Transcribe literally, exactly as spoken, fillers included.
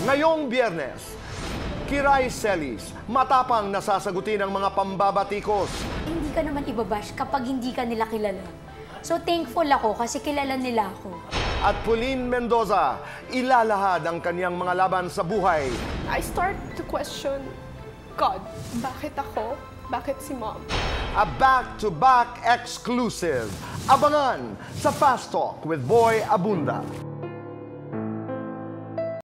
Ngayong Biyernes, Kiray Celis, matapang na sasagutin ang mga pambabatikos. Hindi ka naman ibabash kapag hindi ka nila kilala. So thankful ako kasi kilala nila ako. At Pauline Mendoza, ilalahad ang kanyang mga laban sa buhay. I start to question, God, bakit ako? Bakit si Mom? A back-to-back exclusive. Abangan sa Fast Talk with Boy Abunda.